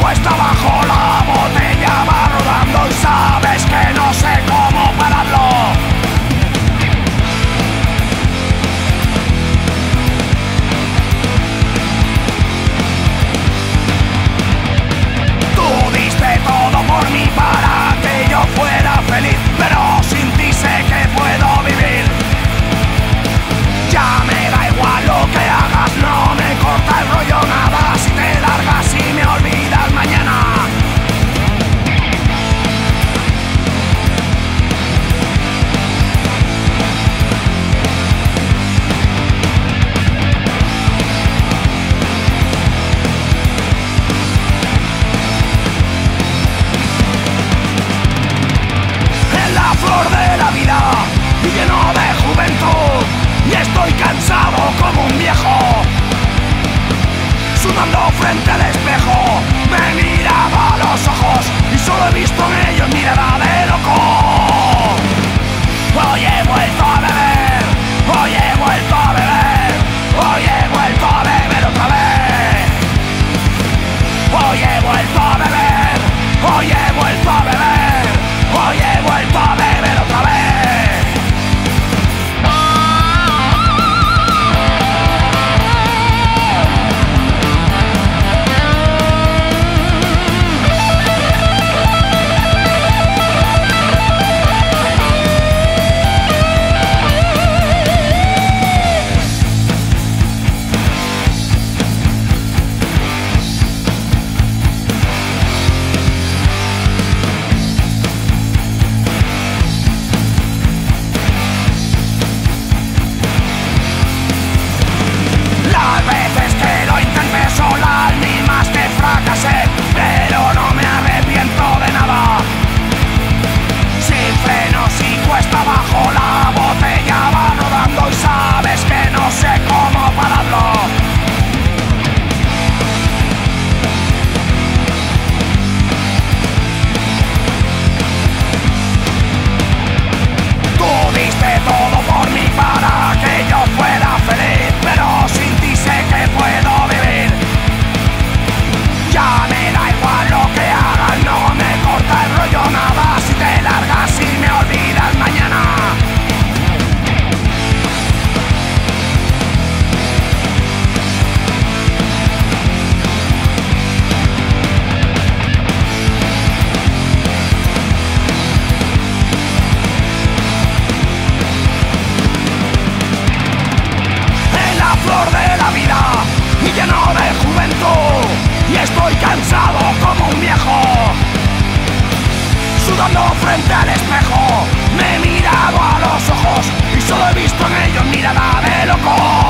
cuesta abajo la botella va rodando y sabes que no sé cómo pararlo. Tú diste todo por mí para que yo fuera feliz, pero sin ti sé que puedo vivir. Ya me da igual lo que hagas, no me corta el rollo nada si te largas y me olvidas mañana. En la flor de la vida y lleno de juventud, y estoy cansado como un viejo, sudando frente al espejo. Me miraba a los ojos y solo he visto en ellos mirada de loco. Hoy he vuelto a beber, hoy he vuelto a beber, hoy he vuelto a beber otra vez. Hoy he vuelto a beber, hoy he vuelto a beber, hoy he vuelto a beber otra vez. Pero no me arrepiento de nada. Sin frenos y cuesta abajo la botella va rodando y sabes que no sé cómo pararlo. Tú diste todo por mí para que yo fuera feliz, pero sin ti sé que puedo vivir. Ya me da igual lo que hagas, no me corta el rollo nada si te largas y me olvidas mañana. En la flor de la vida y lleno de juventud, y estoy cansado como un viejo, sudando frente al espejo. Me he mirado a los ojos y solo he visto en ellos mirada de loco.